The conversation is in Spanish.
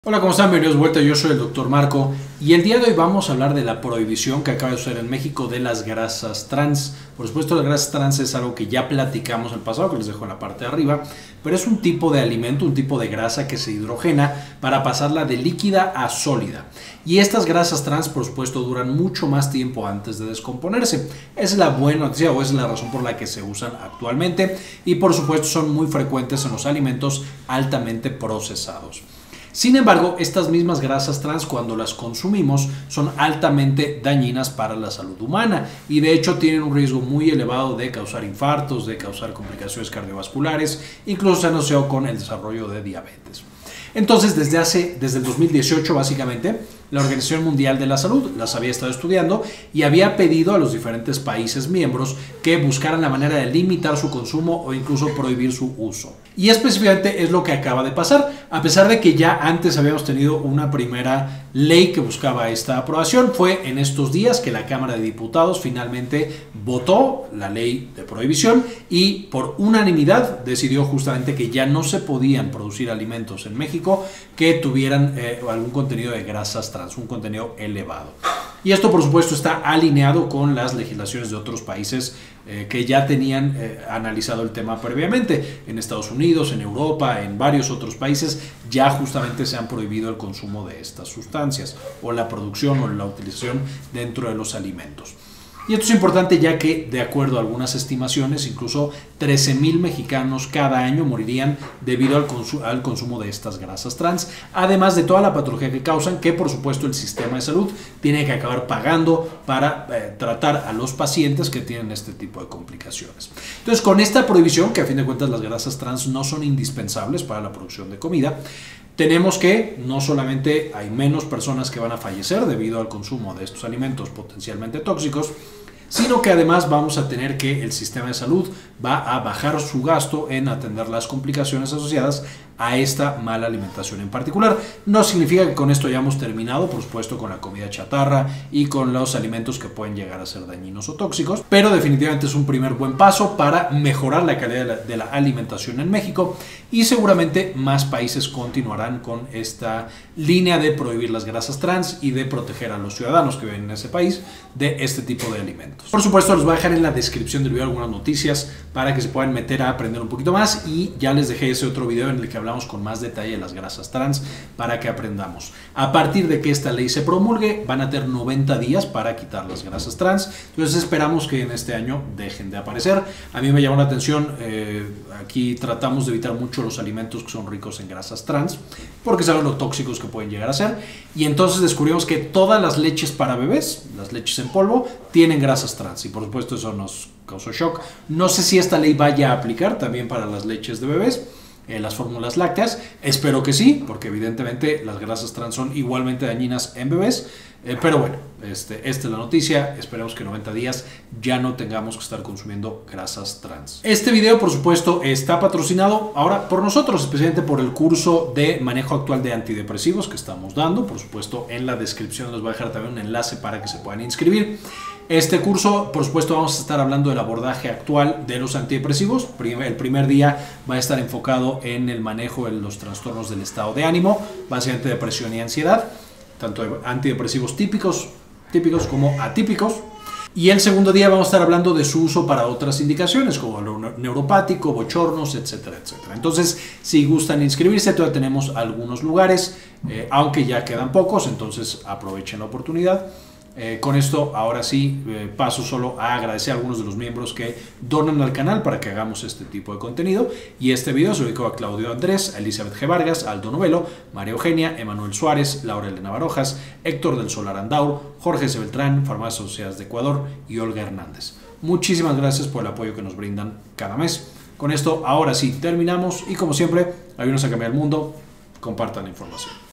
Hola, ¿cómo están? Bienvenidos de vuelta, yo soy el Dr. Marco y el día de hoy vamos a hablar de la prohibición que acaba de suceder en México de las grasas trans. Por supuesto, las grasas trans es algo que ya platicamos en el pasado, que les dejo en la parte de arriba, pero es un tipo de alimento, un tipo de grasa que se hidrogena para pasarla de líquida a sólida. Y estas grasas trans, por supuesto, duran mucho más tiempo antes de descomponerse. Es la buena noticia o es la razón por la que se usan actualmente y por supuesto son muy frecuentes en los alimentos altamente procesados. Sin embargo, estas mismas grasas trans, cuando las consumimos, son altamente dañinas para la salud humana y de hecho tienen un riesgo muy elevado de causar infartos, de causar complicaciones cardiovasculares, incluso se han asociado con el desarrollo de diabetes. Entonces, desde el 2018, básicamente, la Organización Mundial de la Salud las había estado estudiando y había pedido a los diferentes países miembros que buscaran la manera de limitar su consumo o incluso prohibir su uso. Y específicamente es lo que acaba de pasar, a pesar de que ya antes habíamos tenido una primera ley que buscaba esta aprobación. Fue en estos días que la Cámara de Diputados finalmente votó la ley de prohibición y por unanimidad decidió justamente que ya no se podían producir alimentos en México que tuvieran algún contenido de grasas trans, un contenido elevado. Y esto, por supuesto, está alineado con las legislaciones de otros países que ya tenían analizado el tema previamente. En Estados Unidos, en Europa, en varios otros países, ya justamente se han prohibido el consumo de estas sustancias o la producción o la utilización dentro de los alimentos. Y esto es importante ya que, de acuerdo a algunas estimaciones, incluso 13,000 mexicanos cada año morirían debido al consumo de estas grasas trans, además de toda la patología que causan, que por supuesto el sistema de salud tiene que acabar pagando para tratar a los pacientes que tienen este tipo de complicaciones. Entonces, con esta prohibición, que a fin de cuentas las grasas trans no son indispensables para la producción de comida, tenemos que no solamente hay menos personas que van a fallecer debido al consumo de estos alimentos potencialmente tóxicos, sino que además vamos a tener que el sistema de salud va a bajar su gasto en atender las complicaciones asociadas a esta mala alimentación en particular. No significa que con esto hayamos terminado, por supuesto, con la comida chatarra y con los alimentos que pueden llegar a ser dañinos o tóxicos, pero definitivamente es un primer buen paso para mejorar la calidad de la alimentación en México y seguramente más países continuarán con esta línea de prohibir las grasas trans y de proteger a los ciudadanos que viven en ese país de este tipo de alimentos. Por supuesto, les voy a dejar en la descripción del video algunas noticias para que se puedan meter a aprender un poquito más y ya les dejé ese otro video en el que hablamos con más detalle de las grasas trans para que aprendamos. A partir de que esta ley se promulgue, van a tener 90 días para quitar las grasas trans, entonces esperamos que en este año dejen de aparecer. A mí me llamó la atención, aquí tratamos de evitar mucho los alimentos que son ricos en grasas trans, porque saben lo tóxicos que pueden llegar a ser, y entonces descubrimos que todas las leches para bebés, las leches en polvo, tienen grasas trans, y por supuesto eso nos causó shock. No sé si esta ley vaya a aplicar también para las leches de bebés, las fórmulas lácteas, espero que sí, porque evidentemente las grasas trans son igualmente dañinas en bebés, pero bueno, esta es la noticia. Esperemos que en 90 días ya no tengamos que estar consumiendo grasas trans. Este video, por supuesto, está patrocinado ahora por nosotros, especialmente por el curso de manejo actual de antidepresivos que estamos dando. Por supuesto, en la descripción les voy a dejar también un enlace para que se puedan inscribir. Este curso, por supuesto, vamos a estar hablando del abordaje actual de los antidepresivos. El primer día va a estar enfocado en el manejo de los trastornos del estado de ánimo, básicamente depresión y ansiedad, tanto antidepresivos típicos como atípicos. Y el segundo día vamos a estar hablando de su uso para otras indicaciones, como lo neuropático, bochornos, etcétera, etcétera. Entonces, si gustan inscribirse, todavía tenemos algunos lugares, aunque ya quedan pocos, entonces aprovechen la oportunidad. Con esto, ahora sí, paso solo a agradecer a algunos de los miembros que donan al canal para que hagamos este tipo de contenido. Y este video se dedicó a Claudio Andrés, a Elizabeth G. Vargas, a Aldo Novelo, María Eugenia, Emanuel Suárez, Laura Elena Barojas, Héctor del Solar Andaur, Jorge C. Beltrán, Farmacias Asociadas de Ecuador y Olga Hernández. Muchísimas gracias por el apoyo que nos brindan cada mes. Con esto, ahora sí, terminamos y como siempre, ayúdenos a cambiar el mundo, compartan la información.